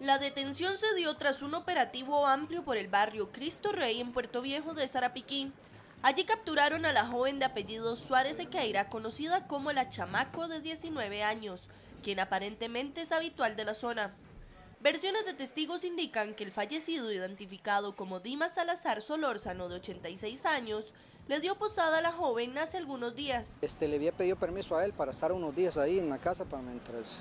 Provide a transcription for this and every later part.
La detención se dio tras un operativo amplio por el barrio Cristo Rey en Puerto Viejo de Sarapiquí. Allí capturaron a la joven de apellido Suárez Sequeira, conocida como la Chamaco, de 19 años, quien aparentemente es habitual de la zona. Versiones de testigos indican que el fallecido, identificado como Dimas Salazar Solórzano, de 86 años, le dio posada a la joven hace algunos días. Le había pedido permiso a él para estar unos días ahí en la casa para mientras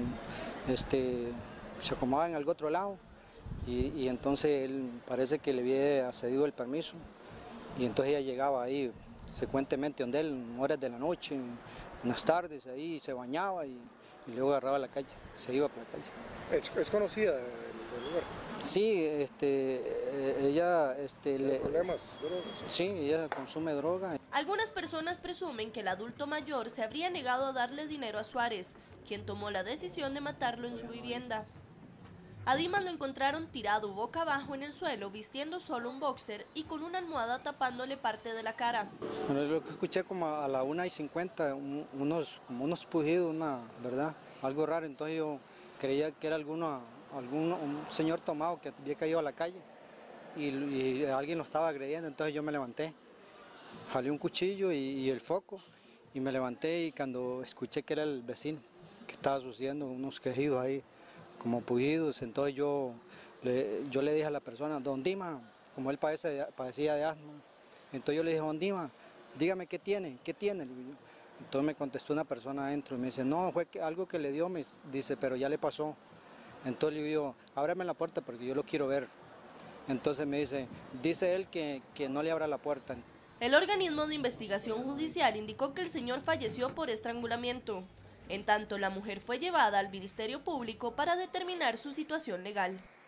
se acomodaba en algún otro lado y entonces él parece que le había cedido el permiso y entonces ella llegaba ahí frecuentemente donde él, en horas de la noche, en las tardes, ahí se bañaba y luego agarraba la calle, se iba por la calle. ¿Es conocida el lugar? Sí, ella... ¿Problemas de drogas? Sí, ella consume droga. Algunas personas presumen que el adulto mayor se habría negado a darle dinero a Suárez, quien tomó la decisión de matarlo en su vivienda. A Dimas lo encontraron tirado boca abajo en el suelo, vistiendo solo un boxer y con una almohada tapándole parte de la cara. Bueno, lo que escuché como a la 1:50, unos pujidos, ¿verdad? Algo raro, entonces yo creía que era un señor tomado que había caído a la calle y alguien lo estaba agrediendo, entonces yo me levanté, jalé un cuchillo y el foco y me levanté y cuando escuché que era el vecino que estaba sucediendo unos quejidos ahí como pujidos, entonces yo le dije a la persona, don Dimas, como él padecía de asma, entonces yo le dije, don Dimas, dígame qué tiene, le digo yo. Entonces me contestó una persona adentro y me dice, no, fue algo que le dio, me dice, pero ya le pasó. Entonces le digo, ábrame la puerta porque yo lo quiero ver. Entonces me dice él que no le abra la puerta. El organismo de investigación judicial indicó que el señor falleció por estrangulamiento. En tanto, la mujer fue llevada al Ministerio Público para determinar su situación legal.